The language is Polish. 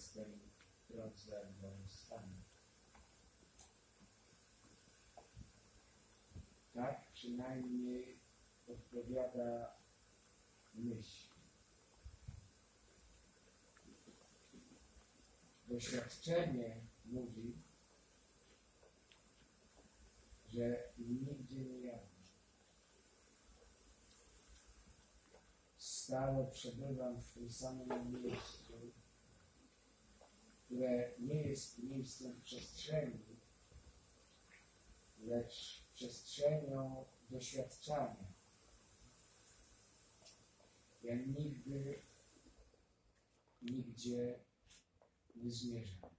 tej drodze do stanu. Tak przynajmniej odpowiada myśl. Doświadczenie mówi, że nigdzie nie jadę. Stale przebywam w tym samym miejscu, które nie jest miejscem przestrzeni, lecz przestrzenią doświadczania. Ja nigdy, nigdzie nie zmierzam.